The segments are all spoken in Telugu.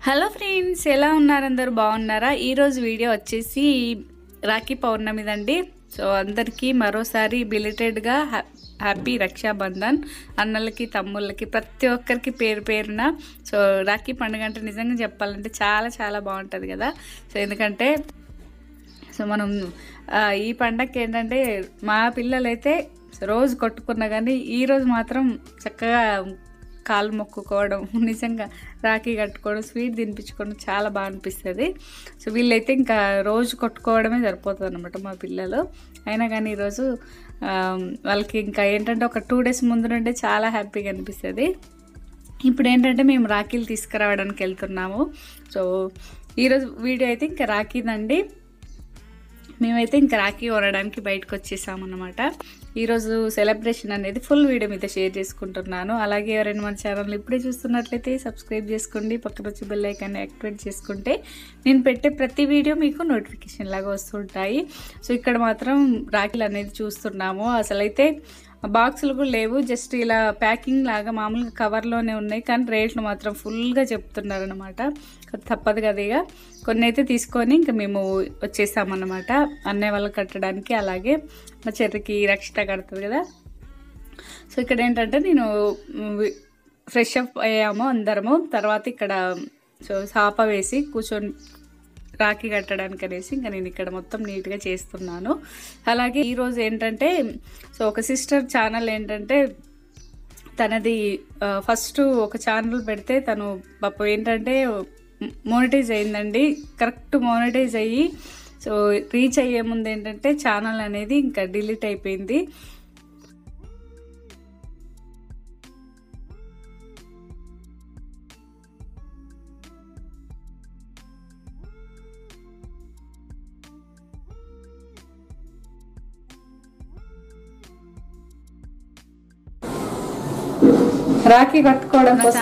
హలో ఫ్రెండ్స్, ఎలా ఉన్నారు? అందరూ బాగున్నారా? ఈరోజు వీడియో వచ్చేసి రాఖీ పౌర్ణమిదండి. సో అందరికీ మరోసారి బిలిటెడ్గా హ్యాపీ రక్షాబంధన్. అన్నలకి తమ్ముళ్ళకి ప్రతి ఒక్కరికి పేరు పేరున. సో రాఖీ పండుగ అంటే నిజంగా చెప్పాలంటే చాలా చాలా బాగుంటుంది కదా. సో ఎందుకంటే మనం ఈ పండగకి ఏంటంటే మా పిల్లలైతే రోజు కొట్టుకున్నా కానీ ఈరోజు మాత్రం చక్కగా కాలు మొక్కుకోవడం, నిజంగా రాఖీ కట్టుకోవడం, స్వీట్ తినిపించుకోవడం చాలా బాగా అనిపిస్తుంది. సో వీళ్ళైతే ఇంకా రోజు కొట్టుకోవడమే సరిపోతుంది అనమాట మా పిల్లలు. అయినా కానీ ఈరోజు వాళ్ళకి ఇంకా ఏంటంటే ఒక 2 days ముందు నుండే చాలా హ్యాపీగా అనిపిస్తుంది. ఇప్పుడు ఏంటంటే మేము రాఖీలు తీసుకురావడానికి వెళ్తున్నాము. సో ఈరోజు వీడియో అయితే ఇంకా రాఖీదండి. మేమైతే ఇంకా రాఖీ కొనడానికి బయటకు వచ్చేసామన్నమాట. ఈరోజు సెలబ్రేషన్ అనేది ఫుల్ వీడియో మీతో షేర్ చేసుకుంటున్నాను. అలాగే ఎవరైనా మన ఛానల్ ఇప్పుడే చూస్తున్నట్లయితే సబ్స్క్రైబ్ చేసుకోండి, పక్కన వచ్చి బెల్ ఐకాన్ని యాక్టివేట్ చేసుకుంటే నేను పెట్టే ప్రతి వీడియో మీకు నోటిఫికేషన్ లాగా వస్తుంటాయి. సో ఇక్కడ మాత్రం రాఖీలు అనేది చూస్తున్నాము. అసలైతే బాక్సులు కూడా లేవు, జస్ట్ ఇలా ప్యాకింగ్ లాగా మామూలుగా కవర్లోనే ఉన్నాయి. కానీ రేట్లు మాత్రం ఫుల్గా చెప్తున్నారనమాట. తప్పదు కదా, ఇక కొన్ని అయితే తీసుకొని ఇంకా మేము వచ్చేసామన్నమాట అన్నయ్య వాళ్ళకి కట్టడానికి. అలాగే మా చెర్రికి రక్షిత కడుతుంది కదా. సో ఇక్కడ ఏంటంటే నేను ఫ్రెష్ అప్ అయ్యాము అందరము. తర్వాత ఇక్కడ సో సాప వేసి కూర్చొని రాఖీ కట్టడానికి అనేసి ఇంకా నేను ఇక్కడ మొత్తం నీట్గా చేస్తున్నాను. అలాగే ఈరోజు ఏంటంటే సో ఒక సిస్టర్ ఛానల్ ఏంటంటే తనది ఫస్ట్ ఒక ఛానల్ పెడితే తను పాపం ఏంటంటే మోనిటైజ్ అయిందండి. కరెక్ట్ మోనిటైజ్ అయ్యి సో రీచ్ అయ్యే ముందు ఏంటంటే ఛానల్ అనేది ఇంకా డిలీట్ అయిపోయింది. రాఖీ కట్టుకోవడం కోసం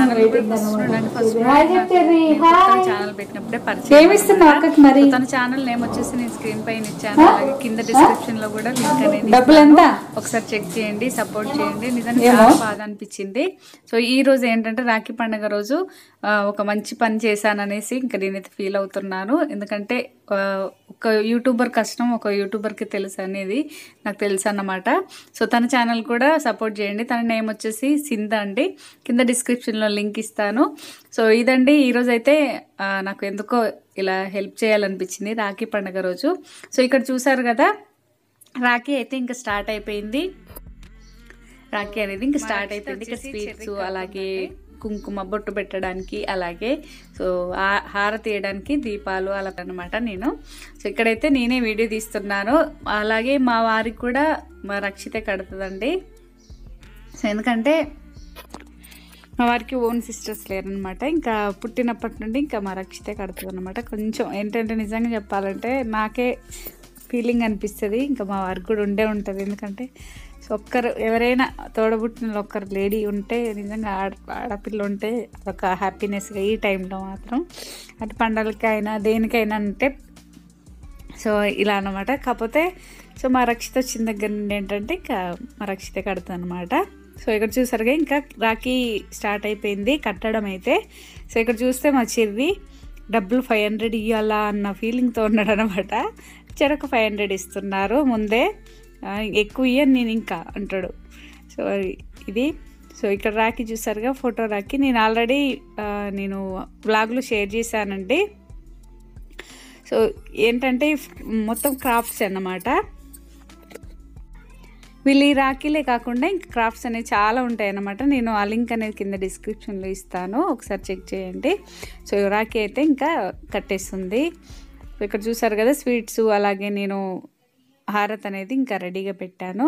ఛానల్ పెట్టినప్పుడే పరిచయం. తన ఛానల్ నేమ్ వచ్చేసి నేను స్క్రీన్ పైన ఇచ్చాను. అలాగే కింద డిస్క్రిప్షన్ లో కూడా లింక్ అనేది ఒకసారి చెక్ చేయండి, సపోర్ట్ చేయండి. నిజంగా చాలా బాధ అనిపించింది. సో ఈ రోజు ఏంటంటే రాఖీ పండుగ రోజు ఒక మంచి పని చేశాననేసి ఇంకా నేనైతే ఫీల్ అవుతున్నాను. ఎందుకంటే ఒక యూట్యూబర్ కష్టం ఒక యూట్యూబర్కి తెలుసు అనేది నాకు తెలుసు అన్నమాట. సో తన ఛానల్ కూడా సపోర్ట్ చేయండి. తన నేమ్ వచ్చేసి సింధ అండి. కింద డిస్క్రిప్షన్లో లింక్ ఇస్తాను. సో ఇదండి ఈరోజు అయితే నాకు ఎందుకో ఇలా హెల్ప్ చేయాలనిపించింది రాఖీ పండుగ రోజు. సో ఇక్కడ చూసారు కదా, రాఖీ అయితే ఇంకా స్టార్ట్ అయిపోయింది. రాఖీ అనేది ఇంకా స్టార్ట్ అయిపోయింది. ఇంకా స్వీట్స్, అలాగే కుంకుమ బొట్టు పెట్టడానికి, అలాగే సో హారతి వేయడానికి దీపాలు అలా అనమాట నేను. సో ఇక్కడైతే నేనే వీడియో తీస్తున్నాను. అలాగే మా వారికి కూడా మా రక్షితే కడుతుందండి. సో ఎందుకంటే మా వారికి ఓన్ సిస్టర్స్ లేరనమాట. ఇంకా పుట్టినప్పటి నుండి ఇంకా మా రక్షితే కడుతుంది అనమాట. కొంచెం ఏంటంటే నిజంగా చెప్పాలంటే నాకే ఫీలింగ్ అనిపిస్తుంది. ఇంకా మా వారికి కూడా ఉంటుంది. ఎందుకంటే సో ఒక్కరు ఎవరైనా తోడబుట్టిన ఒక్కరు లేడీ ఉంటే నిజంగా ఆడపిల్ల ఉంటే ఒక హ్యాపీనెస్గా ఈ టైంలో మాత్రం అటు పండగలకైనా దేనికైనా అంటే సో ఇలా అనమాట. కాకపోతే సో మా రక్షిత వచ్చిన దగ్గర నుండి ఏంటంటే ఇంకా మా రక్షిత కడుతుంది అనమాట. సో ఇక్కడ చూసారుగా ఇంకా రాఖీ స్టార్ట్ అయిపోయింది కట్టడం అయితే. సో ఇక్కడ చూస్తే మా చెర్రి డబ్బులు 500 ఇవ్వాలా అన్న ఫీలింగ్తో ఉన్నాడు అనమాట. చెరకు 500 ఇస్తున్నారు ముందే, ఎక్కువ ఇయ్యను నేను ఇంకా అంటాడు. సో ఇది సో ఇక్కడ రాఖీ చూసారుగా, ఫోటో రాఖీ నేను ఆల్రెడీ నేను బ్లాగ్లో షేర్ చేశానండి. సో ఏంటంటే మొత్తం క్రాఫ్ట్స్ అన్నమాట. వీళ్ళు ఈ రాఖీలే కాకుండా ఇంకా క్రాఫ్ట్స్ అనేవి చాలా ఉంటాయి అన్నమాట. నేను ఆ లింక్ అనేది కింద డిస్క్రిప్షన్లో ఇస్తాను, ఒకసారి చెక్ చేయండి. సో రాఖీ అయితే ఇంకా కట్టేస్తుంది. ఇక్కడ చూసారు కదా స్వీట్స్, అలాగే నేను హారతి అనేది ఇంకా రెడీగా పెట్టాను.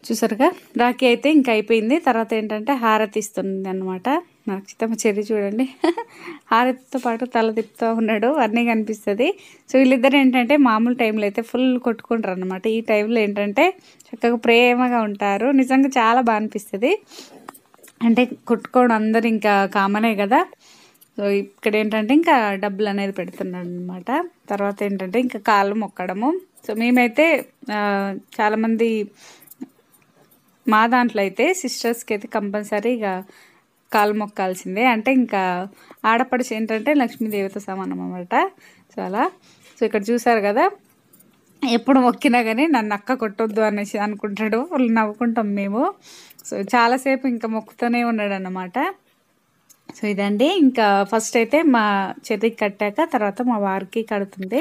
చూసారుగా రాఖీ అయితే ఇంకా అయిపోయింది. తర్వాత ఏంటంటే హారతి ఇస్తుంది అనమాట. నక్షిత మా చెర్రి చూడండి హారతితో పాటు తల తిప్పుతూ ఉన్నాడు, అన్నీ కనిపిస్తుంది. సో వీళ్ళిద్దరు ఏంటంటే మామూలు టైంలో అయితే ఫుల్ కొట్టుకుంటారు అనమాట. ఈ టైంలో ఏంటంటే చక్కగా ప్రేమగా ఉంటారు. నిజంగా చాలా బాగా అనిపిస్తుంది. అంటే కొట్టుకోవడం అందరు ఇంకా కామనే కదా. సో ఇక్కడ ఏంటంటే ఇంకా డబ్బులు అనేది పెడుతున్నాడు అనమాట. తర్వాత ఏంటంటే ఇంకా కాళ్ళు మొక్కడము. సో మేమైతే చాలామంది మా దాంట్లో అయితే సిస్టర్స్కి అయితే కంపల్సరీగా కాలు మొక్కాల్సిందే. అంటే ఇంకా ఆడపడుచు ఏంటంటే లక్ష్మీదేవితో సమానం అన్నమాట. సో అలా. సో ఇక్కడ చూసారు కదా, ఎప్పుడు మొక్కినా కానీ నన్ను అక్క కొట్టొద్దు అనేసి అనుకుంటాడు. వాళ్ళు నవ్వుకుంటాం మేము. సో చాలాసేపు ఇంకా మొక్కుతూనే ఉన్నాడు అన్నమాట. సో ఇదండి, ఇంకా ఫస్ట్ అయితే మా చెర్రికి కట్టాక తర్వాత మా వారికి కడుతుంది.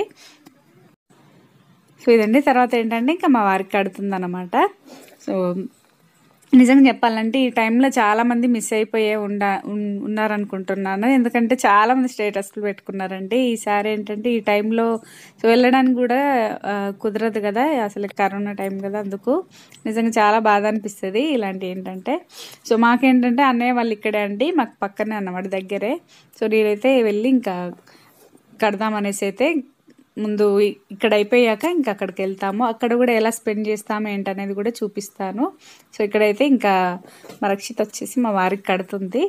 సో ఇదండి, తర్వాత ఏంటంటే ఇంకా మా వారికి కడుతుంది అన్నమాట. సో నిజంగా చెప్పాలంటే ఈ టైంలో చాలామంది మిస్ అయిపోయే ఉన్నారనుకుంటున్నాను. ఎందుకంటే చాలామంది స్టేటస్లు పెట్టుకున్నారండి. ఈసారి ఏంటంటే ఈ టైంలో సో వెళ్ళడానికి కూడా కుదరదు కదా, అసలు కరోనా టైం కదా. అందుకు నిజంగా చాలా బాధ అనిపిస్తుంది ఇలాంటి ఏంటంటే. సో మాకేంటంటే అన్నయ్య వాళ్ళు ఇక్కడే అండి, మాకు పక్కనే అన్నమాట, దగ్గరే. సో నేనైతే వెళ్ళి ఇంకా కడదామనేసి అయితే ముందు ఇక్కడ అయిపోయాక ఇంకా అక్కడికి వెళ్తాము. అక్కడ కూడా ఎలా స్పెండ్ చేస్తాము ఏంటనేది కూడా చూపిస్తాను. సో ఇక్కడైతే ఇంకా మా రక్షిత వచ్చేసి మా వారికి కడుతుంది.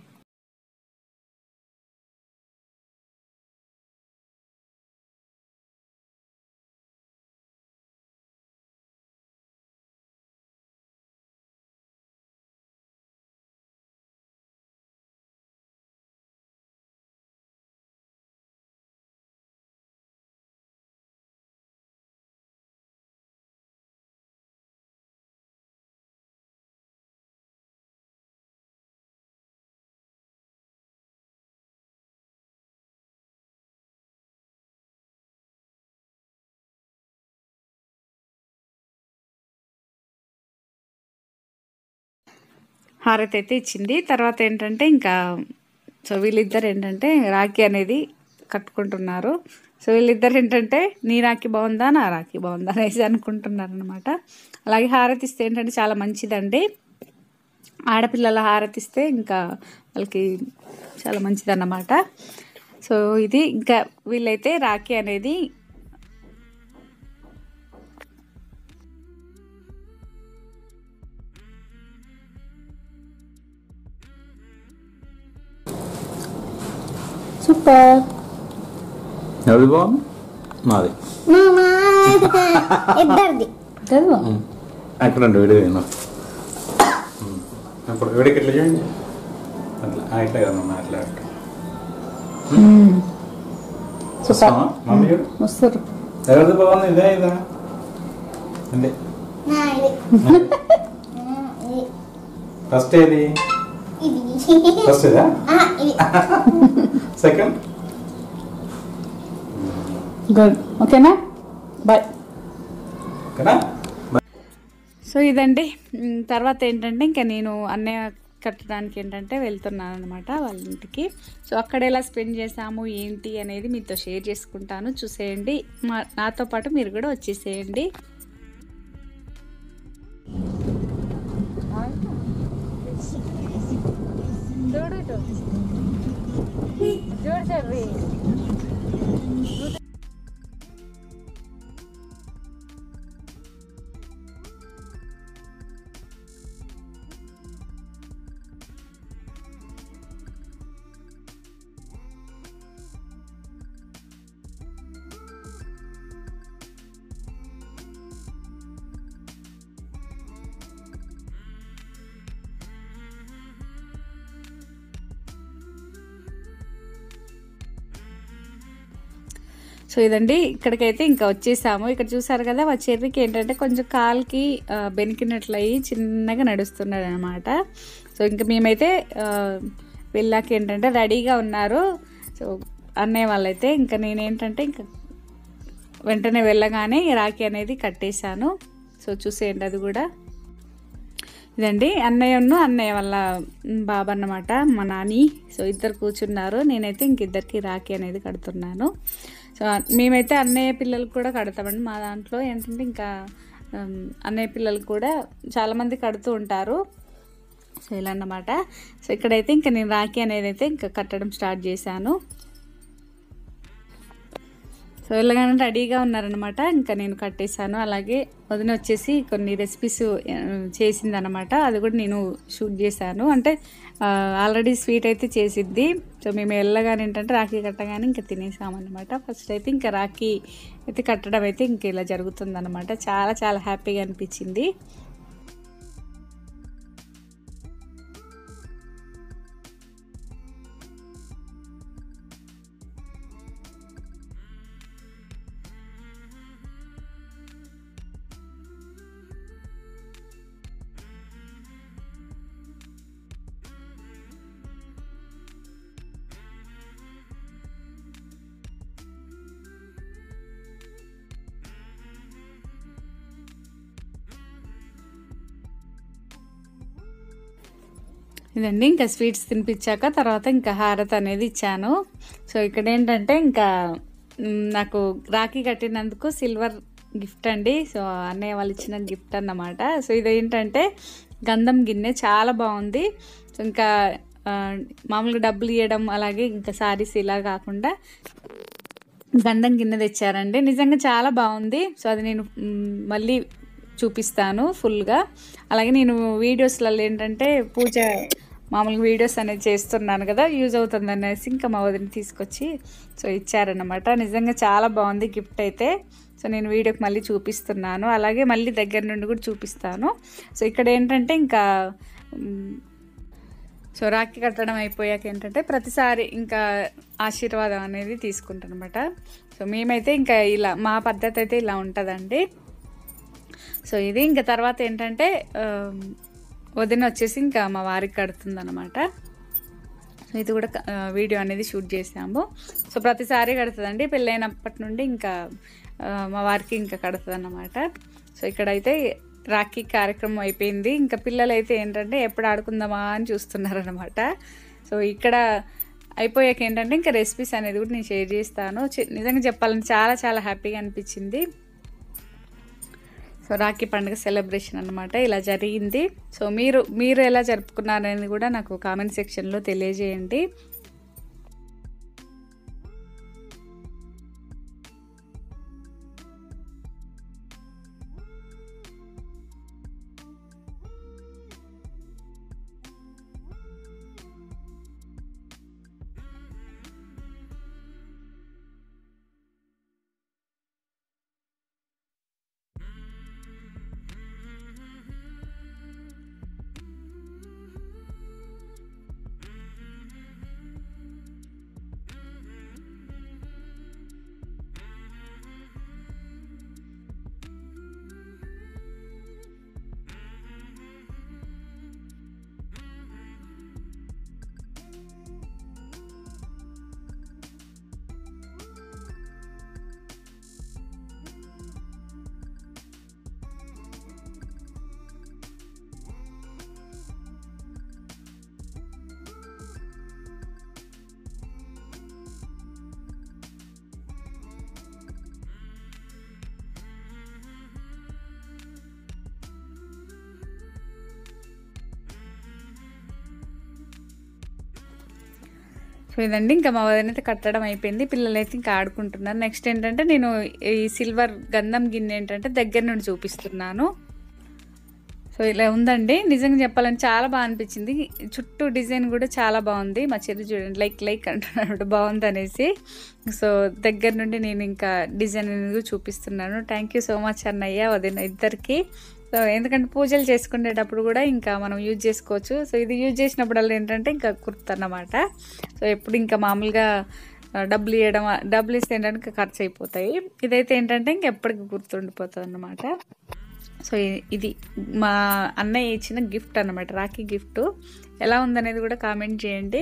హారతి అయితే ఇచ్చింది. తర్వాత ఏంటంటే ఇంకా సో వీళ్ళిద్దరు ఏంటంటే రాఖీ అనేది కట్టుకుంటున్నారు. సో వీళ్ళిద్దరు ఏంటంటే నీ రాఖీ బాగుందా నా రాఖీ బాగుందా అనేసి అనుకుంటున్నారు అనమాట. అలాగే హారతి ఇస్తే ఏంటంటే చాలా మంచిదండి. ఆడపిల్లల హారతి ఇస్తే ఇంకా వాళ్ళకి చాలా మంచిదన్నమాట. సో ఇది ఇంకా వీళ్ళైతే రాఖీ అనేది సూపర్. ఎవరి బాగుంది? మాది ఇద్దరిది. అక్కడ విడిగా ఇప్పుడు విడికి ఇట్లా చేయండి, అట్లా ఇట్లా కదమ్మా, అట్లా మమ్మీ వస్తారు. ఎవరిది బాగుంది? ఇదే ఇదా అంటే ఫస్ట్ ఏది? ఫస్ట్ ఇదా? సెకండ్? గుడ్. ఓకేనా, బాయ్. ఓకేనా. సో ఇదండి, తర్వాత ఏంటంటే ఇంకా నేను అన్నయ్య కట్టడానికి ఏంటంటే వెళ్తున్నాను అనమాట వాళ్ళ ఇంటికి. సో అక్కడ ఎలా స్పెండ్ చేసాము ఏంటి అనేది మీతో షేర్ చేసుకుంటాను, చూసేయండి. నాతో పాటు మీరు కూడా వచ్చేసేయండి. సో ఇదండి, ఇక్కడికైతే ఇంకా వచ్చేసాము. ఇక్కడ చూసారు కదా, మా చెర్రికి ఏంటంటే కొంచెం కాలుకి బెనికినట్లయి చిన్నగా నడుస్తున్నాడు అనమాట. సో ఇంకా మేమైతే వెళ్ళాక ఏంటంటే రెడీగా ఉన్నారు. సో అన్నయ్య వాళ్ళైతే ఇంకా నేనేంటంటే ఇంకా వెంటనే వెళ్ళగానే రాఖీ అనేది కట్టేశాను. సో చూసేయండి అది కూడా. ఇదండి అన్నయ్య వాళ్ళ బాబు అన్నమాట, మా నాని. సో ఇద్దరు కూర్చున్నారు. నేనైతే ఇంకిద్దరికి రాఖీ అనేది కడుతున్నాను. సో మేమైతే అన్నయ్య పిల్లలకు కూడా కడతామండి. మా దాంట్లో ఏంటంటే ఇంకా అన్నయ్య పిల్లలు కూడా చాలామంది కడుతూ ఉంటారు. సో ఇలా అన్నమాట. సో ఇక్కడైతే ఇంకా నేను రాఖీ అనేది అయితే ఇంకా కట్టడం స్టార్ట్ చేశాను. సో ఇలాగనే రెడీగా ఉన్నారనమాట. ఇంకా నేను కట్టేశాను. అలాగే వదిన వచ్చేసి కొన్ని రెసిపీస్ చేసిందనమాట. అది కూడా నేను షూట్ చేశాను. అంటే ఆల్రెడీ స్వీట్ అయితే చేసిద్ది. సో మేము వెళ్ళగానే ఏంటంటే రాఖీ కట్టగానే ఇంకా తినేసామన్నమాట. ఫస్ట్ అయితే ఇంకా రాఖీ అయితే కట్టడం అయితే ఇంక ఇలా జరుగుతుందన్నమాట. చాలా చాలా హ్యాపీగా అనిపించింది. ఇదండి ఇంకా స్వీట్స్ తినిపించాక తర్వాత ఇంకా హారతి అనేది ఇచ్చాను. సో ఇక్కడ ఏంటంటే ఇంకా నాకు రాఖీ కట్టినందుకు సిల్వర్ గిఫ్ట్ అండి. సో అన్నయ్య వాళ్ళు ఇచ్చిన గిఫ్ట్ అన్నమాట. సో ఇదేంటంటే గంధం గిన్నె చాలా బాగుంది. సో ఇంకా మామూలుగా డబ్బులు ఇవ్వడం అలాగే ఇంకా సారీస్ ఇలా కాకుండా గంధం గిన్నె తెచ్చారండి. నిజంగా చాలా బాగుంది. సో అది నేను మళ్ళీ చూపిస్తాను ఫుల్గా. అలాగే నేను వీడియోస్లలో ఏంటంటే పూజ మామూలుగా వీడియోస్ అనేది చేస్తున్నాను కదా, యూజ్ అవుతుంది అనేసి ఇంకా మా వదిన తీసుకొచ్చి సో ఇచ్చారన్నమాట. నిజంగా చాలా బాగుంది గిఫ్ట్ అయితే. సో నేను వీడియోకి మళ్ళీ చూపిస్తున్నాను. అలాగే మళ్ళీ దగ్గర నుండి కూడా చూపిస్తాను. సో ఇక్కడ ఏంటంటే ఇంకా సో రాఖీ కట్టడం అయిపోయాక ఏంటంటే ప్రతిసారి ఇంకా ఆశీర్వాదం అనేది తీసుకుంటాను అనమాట. సో మేమైతే ఇంకా ఇలా మా పద్ధతి అయితే ఇలా ఉంటుందండి. సో ఇది ఇంకా తర్వాత ఏంటంటే వదిన వచ్చేసి ఇంకా మా వారికి కడుతుంది అనమాట. సో ఇది కూడా వీడియో అనేది షూట్ చేసాము. సో ప్రతిసారి కడుతుందండి. పెళ్ళైనప్పటి నుండి ఇంకా మా వారికి ఇంకా కడుతుంది అన్నమాట. సో ఇక్కడైతే రాఖీ కార్యక్రమం అయిపోయింది. ఇంకా పిల్లలు అయితే ఏంటంటే ఎప్పుడు ఆడుకుందామా అని చూస్తున్నారనమాట. సో ఇక్కడ అయిపోయాక ఏంటంటే ఇంకా రెసిపీస్ అనేది కూడా నేను షేర్ చేస్తాను. నిజంగా చెప్పాలంటే చాలా చాలా హ్యాపీగా అనిపించింది. సో రాఖీ పండుగ సెలబ్రేషన్ అనమాట ఇలా జరిగింది. సో మీరు ఎలా జరుపుకున్నారనేది కూడా నాకు కామెంట్ సెక్షన్లో తెలియజేయండి. సో ఇదండి ఇంకా మా వదిన అయితే కట్టడం అయిపోయింది. పిల్లలు అయితే ఇంకా ఆడుకుంటున్నారు. నెక్స్ట్ ఏంటంటే నేను ఈ సిల్వర్ గంధం గిన్నె ఏంటంటే దగ్గర నుండి చూపిస్తున్నాను. సో ఇలా ఉందండి. నిజంగా చెప్పాలంటే చాలా బాగా అనిపించింది. చుట్టూ డిజైన్ కూడా చాలా బాగుంది. మా చెల్లి చూడండి లైక్ అంటున్నాడు బాగుంది అనేసి. సో దగ్గర నుండి నేను ఇంకా డిజైన్ అనేది చూపిస్తున్నాను. థ్యాంక్ యూ సో మచ్ అన్నయ్య వదిన ఇద్దరికి. సో ఎందుకంటే పూజలు చేసుకునేటప్పుడు కూడా ఇంకా మనం యూజ్ చేసుకోవచ్చు. సో ఇది యూజ్ చేసినప్పుడల్లా ఏంటంటే ఇంకా కుర్తన్నమాట. సో ఎప్పుడు ఇంకా మామూలుగా డబ్బులు ఇస్తే ఏంటంటే ఇంకా ఖర్చు అయిపోతాయి. ఇదైతే ఏంటంటే ఇంకా ఎప్పటికి గుర్తుండిపోతుంది అన్నమాట. సో ఇది మా అన్నయ్య ఇచ్చిన గిఫ్ట్ అన్నమాట, రాఖీ గిఫ్ట్. ఎలా ఉందనేది కూడా కామెంట్ చేయండి.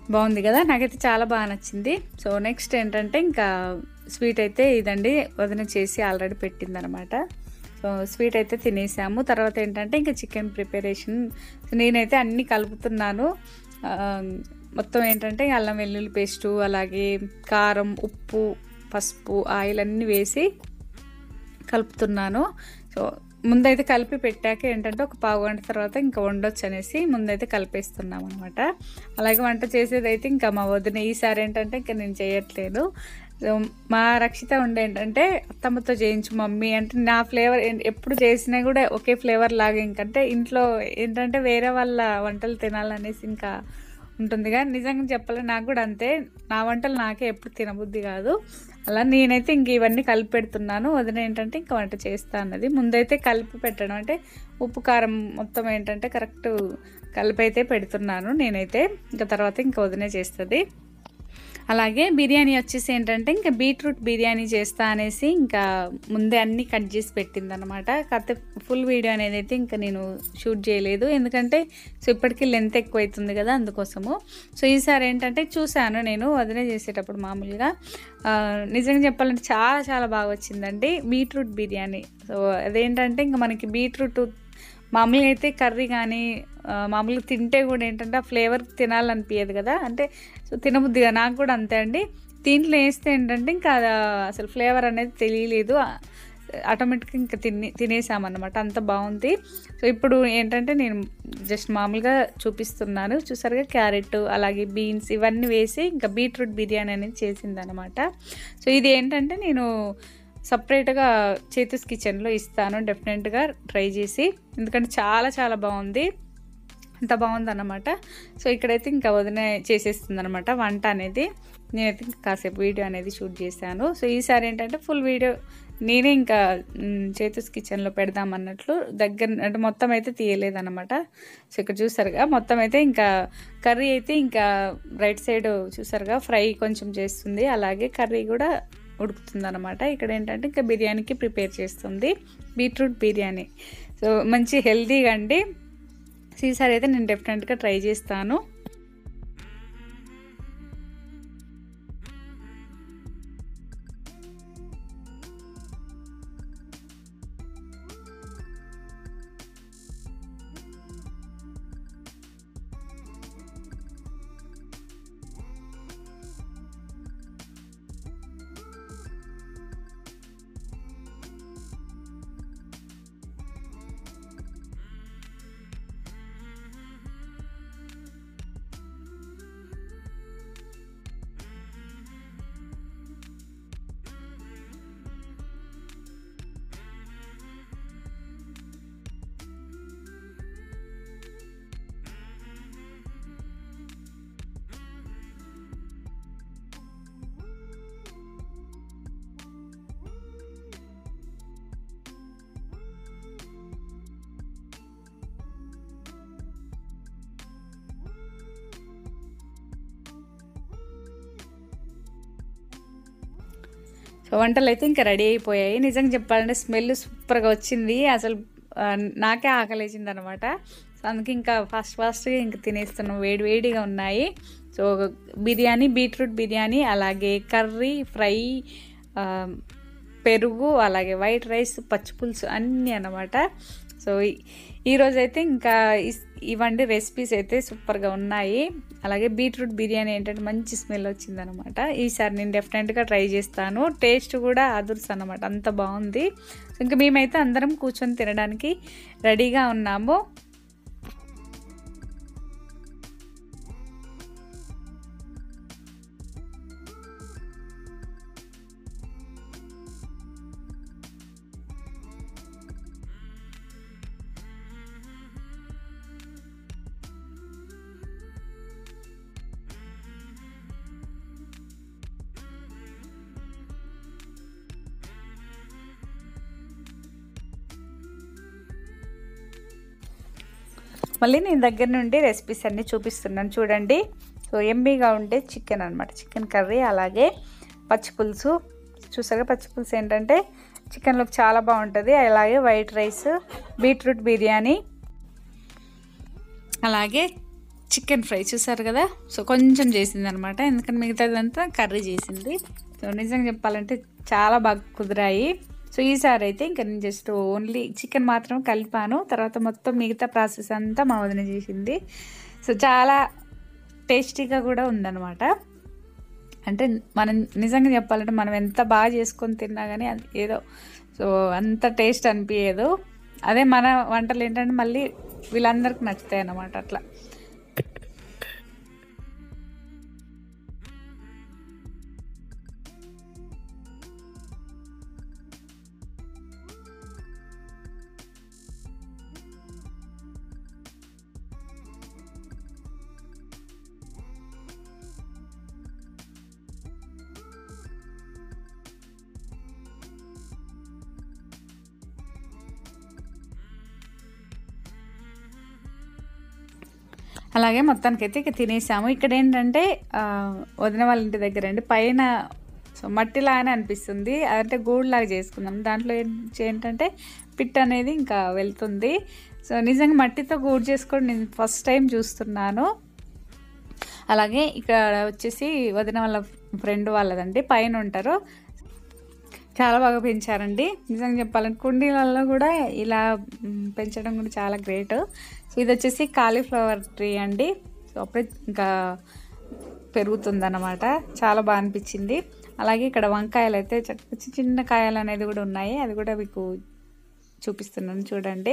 బాగుంది కదా, నాకైతే చాలా బాగా నచ్చింది. సో నెక్స్ట్ ఏంటంటే ఇంకా స్వీట్ అయితే ఇదండి, వదిన చేసి ఆల్రెడీ పెట్టిందనమాట. సో స్వీట్ అయితే తినేసాము. తర్వాత ఏంటంటే ఇంకా చికెన్ ప్రిపరేషన్. నేనైతే అన్నీ కలుపుతున్నాను. మొత్తం ఏంటంటే అల్లం వెల్లుల్లి పేస్టు, అలాగే కారం, ఉప్పు, పసుపు, ఆయిల్ అన్నీ వేసి కలుపుతున్నాను. సో ముందైతే కలిపి పెట్టాక ఏంటంటే ఒక పావు గంట తర్వాత ఇంకా వండొచ్చు అనేసి ముందైతే కలిపేస్తున్నాం అనమాట. అలాగే వంట చేసేది అయితే ఇంకా మా వదిన. ఈసారి ఏంటంటే ఇంకా నేను చేయట్లేదు. మా రక్షిత ఉండే ఏంటంటే అత్తమ్మతో చేయించు మమ్మీ అంటే, నా ఫ్లేవర్ ఎప్పుడు చేసినా కూడా ఒకే ఫ్లేవర్ లాగా, ఇంకంటే ఇంట్లో ఏంటంటే వేరే వాళ్ళ వంటలు తినాలనేసి ఇంకా ఉంటుంది. కానీ నిజంగా చెప్పాలి నాకు కూడా అంతే, నా వంటలు నాకే ఎప్పుడు తినబుద్ధి కాదు. అలా నేనైతే ఇంక ఇవన్నీ కలిపి పెడుతున్నాను. వదిన ఏంటంటే ఇంకా వంట చేస్తా అన్నది. ముందైతే కలిపి పెట్టడం అంటే ఉప్పు కారం మొత్తం ఏంటంటే కరెక్ట్ కలిపి అయితే పెడుతున్నాను నేనైతే. ఇంకా తర్వాత ఇంకా వదినే చేస్తుంది. అలాగే బిర్యానీ వచ్చేసి ఏంటంటే ఇంకా బీట్రూట్ బిర్యానీ చేస్తా అనేసి ఇంకా ముందే అన్నీ కట్ చేసి పెట్టిందనమాట. కాకపోతే ఫుల్ వీడియో అనేది అయితే ఇంకా నేను షూట్ చేయలేదు, ఎందుకంటే సో ఇప్పటికీ లెంత్ ఎక్కువ అవుతుంది కదా, అందుకోసము. సో ఈసారి ఏంటంటే చూశాను నేను వదిలే చేసేటప్పుడు మామూలుగా. నిజంగా చెప్పాలంటే చాలా చాలా బాగా వచ్చిందండి బీట్రూట్ బిర్యానీ. సో అదేంటంటే ఇంకా మనకి బీట్రూట్ మామూలుగా అయితే కర్రీ కానీ మామూలుగా తింటే కూడా ఏంటంటే ఆ ఫ్లేవర్ తినాలనిపించదు కదా, అంటే సో తినబుద్దిగా. నాకు కూడా అంతే అండి. దీంట్లో వేస్తే ఏంటంటే ఇంకా అసలు ఫ్లేవర్ అనేది తెలియలేదు, ఆటోమేటిక్గా ఇంకా తినేసామన్నమాట. అంత బాగుంది. సో ఇప్పుడు ఏంటంటే నేను జస్ట్ మామూలుగా చూపిస్తున్నాను. చూసారుగా క్యారెట్ అలాగే బీన్స్ ఇవన్నీ వేసి ఇంకా బీట్రూట్ బిర్యానీ అనేది చేసిందనమాట. సో ఇది ఏంటంటే నేను సపరేట్గా చేతుస్ కిచెన్లో ఇస్తాను, డెఫినెట్గా ట్రై చేసి, ఎందుకంటే చాలా చాలా బాగుంది, అంత బాగుందన్నమాట. సో ఇక్కడైతే ఇంకా వదిన చేసేస్తుంది అనమాట వంట అనేది. నేనైతే ఇంకా కాసేపు వీడియో అనేది షూట్ చేశాను. సో ఈసారి ఏంటంటే ఫుల్ వీడియో నేనే ఇంకా చేతుస్ కిచెన్లో పెడదామన్నట్లు దగ్గర అంటే మొత్తం అయితే తీయలేదన్నమాట. సో ఇక్కడ చూసారుగా మొత్తం అయితే ఇంకా కర్రీ అయితే ఇంకా రైట్ సైడ్ చూసారుగా ఫ్రై కొంచెం చేస్తుంది, అలాగే కర్రీ కూడా ఉడుకుతుంది అనమాట. ఇక్కడ ఏంటంటే ఇంకా బిర్యానీకి ప్రిపేర్ చేస్తుంది, బీట్రూట్ బిర్యానీ. సో మంచి హెల్తీగా అండి. ఈసారి అయితే నేను డెఫినెట్గా ట్రై చేస్తాను. సో వంటలు అయితే ఇంకా రెడీ అయిపోయాయి. నిజంగా చెప్పాలంటే స్మెల్ సూపర్గా వచ్చింది, అసలు నాకే ఆకలేసింది అనమాట. సో అందుకే ఇంకా ఫాస్ట్గా ఇంకా తినేస్తున్నాం, వేడిగా ఉన్నాయి. సో బిర్యానీ, బీట్రూట్ బిర్యానీ, అలాగే కర్రీ, ఫ్రై, పెరుగు, అలాగే వైట్ రైస్, పచ్చిపులుసు అన్నీ అన్నమాట. సో ఈరోజైతే ఇంకా ఇవండి రెసిపీస్ అయితే సూపర్గా ఉన్నాయి. అలాగే బీట్రూట్ బిర్యానీ ఏంటంటే మంచి స్మెల్ వచ్చిందనమాట. ఈసారి నేను డెఫినెట్గా ట్రై చేస్తాను. టేస్ట్ కూడా అదుర్స్ అనమాట, అంత బాగుంది. ఇంకా మేమైతే అందరం కూర్చొని తినడానికి రెడీగా ఉన్నాము. మళ్ళీ నేను దగ్గర నుండి రెసిపీస్ అన్నీ చూపిస్తున్నాను చూడండి. సో ఎమ్మీగా ఉండే చికెన్ అనమాట, చికెన్ కర్రీ, అలాగే పచ్చిపులుసు. చూసాగా పచ్చిపులుసు ఏంటంటే చికెన్లోకి చాలా బాగుంటుంది. అలాగే వైట్ రైస్, బీట్రూట్ బిర్యానీ, అలాగే చికెన్ ఫ్రై చూసారు కదా. సో కొంచెం చేసింది అనమాట, ఎందుకంటే మిగతాదంతా కర్రీ చేసింది. సో నిజంగా చెప్పాలంటే చాలా బాగా కుదిరాయి. సో ఈసారి అయితే ఇంకా నేను జస్ట్ ఓన్లీ చికెన్ మాత్రం కలిపాను, తర్వాత మొత్తం మిగతా ప్రాసెస్ అంతా మా వదిన చేసింది. సో చాలా టేస్టీగా కూడా ఉందన్నమాట. అంటే మనం నిజంగా చెప్పాలంటే మనం ఎంత బాగా చేసుకొని తిన్నా కానీ అది ఏదో సో అంత టేస్ట్ అనిపించదు. అదే మన వంటలు ఏంటంటే మళ్ళీ వీళ్ళందరికీ నచ్చుతాయి అన్నమాట అట్లా. అలాగే మొత్తానికైతే ఇక తినేసాము. ఇక్కడ ఏంటంటే వదిన వాళ్ళ ఇంటి దగ్గర అండి పైన సో మట్టిలాగానే అనిపిస్తుంది, అంటే గూడులాగా చేసుకుందాం. దాంట్లో ఏంటంటే పిట్ అనేది ఇంకా వెళ్తుంది. సో నిజంగా మట్టితో గూడు చేసుకోవడం నేను ఫస్ట్ టైం చూస్తున్నాను. అలాగే ఇక్కడ వచ్చేసి వదిన వాళ్ళ ఫ్రెండ్ వాళ్ళదండి, పైన ఉంటారు. చాలా బాగా పెంచారండి. నిజంగా చెప్పాలంటే కుండీలలో కూడా ఇలా పెంచడం కూడా చాలా గ్రేట్. సో ఇది వచ్చేసి కాలీఫ్లవర్ ట్రీ అండి. సో అప్పుడే ఇంకా పెరుగుతుందన్నమాట, చాలా బాగా అనిపించింది. అలాగే ఇక్కడ వంకాయలు అయితే చిన్న కాయలు అనేది కూడా ఉన్నాయి, అది కూడా మీకు చూపిస్తున్నాను చూడండి.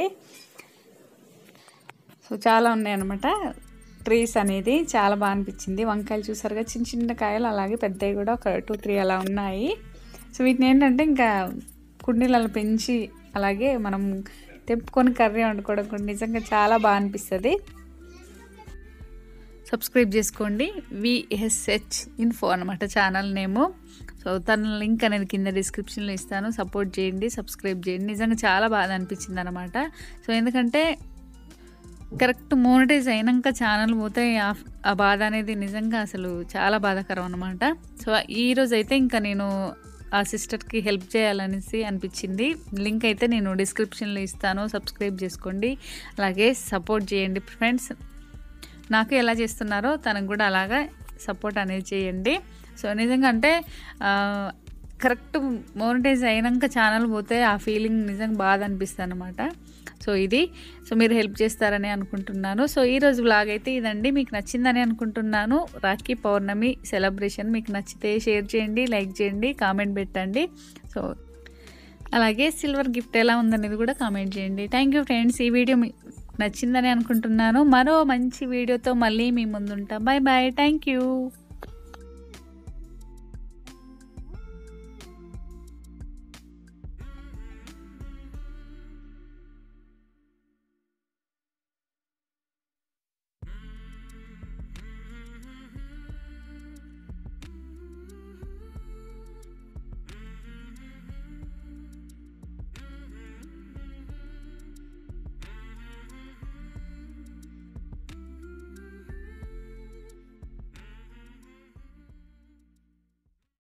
సో చాలా ఉన్నాయి అన్నమాట ట్రీస్ అనేది, చాలా బాగా అనిపించింది. వంకాయలు చూసారుగా చిన్న చిన్న కాయలు, అలాగే పెద్దవి కూడా ఒక 2-3 అలా ఉన్నాయి. సో వీటిని ఏంటంటే ఇంకా కుండీలలో పెంచి అలాగే మనం తెంపుకొని కర్రీ వండుకోవడం కూడా నిజంగా చాలా బాగా అనిపిస్తుంది. సబ్స్క్రైబ్ చేసుకోండి, VSH Info అనమాట ఛానల్ నేము. సో తన లింక్ అనేది కింద డిస్క్రిప్షన్లో ఇస్తాను, సపోర్ట్ చేయండి, సబ్స్క్రైబ్ చేయండి. నిజంగా చాలా బాగా అనిపించింది అనమాట. సో ఎందుకంటే కరెక్ట్ మోనిటైజ్ అయినాక ఛానల్ పోతే ఆ బాధ అనేది నిజంగా అసలు చాలా బాధాకరం అనమాట. సో ఈరోజు అయితే ఇంకా నేను ఆ సిస్టర్కి హెల్ప్ చేయాలనేసి అనిపించింది. లింక్ అయితే నేను డిస్క్రిప్షన్లో ఇస్తాను, సబ్స్క్రైబ్ చేసుకోండి, అలాగే సపోర్ట్ చేయండి ఫ్రెండ్స్. నాకు ఎలా చేస్తున్నారో తనకు కూడా అలాగా సపోర్ట్ అనేది చేయండి. సో నిజంగా అంటే కరెక్ట్ మోనిటైజ్ అయినాక ఛానల్ పోతే ఆ ఫీలింగ్ నిజంగా బాధ అనిపిస్తుంది అనమాట. సో ఇది సో మీరు హెల్ప్ చేస్తారని అనుకుంటున్నాను. సో ఈరోజు వ్లాగ్ అయితే ఇదండి, మీకు నచ్చిందని అనుకుంటున్నాను. రాఖీ పౌర్ణమి సెలబ్రేషన్ మీకు నచ్చితే షేర్ చేయండి, లైక్ చేయండి, కామెంట్ పెట్టండి. సో అలాగే సిల్వర్ గిఫ్ట్ ఎలా ఉందనేది కూడా కామెంట్ చేయండి. థ్యాంక్ యూ ఫ్రెండ్స్, ఈ వీడియో నచ్చిందని అనుకుంటున్నాను. మరో మంచి వీడియోతో మళ్ళీ మీ ముందుంటాం. Bye bye, thank you.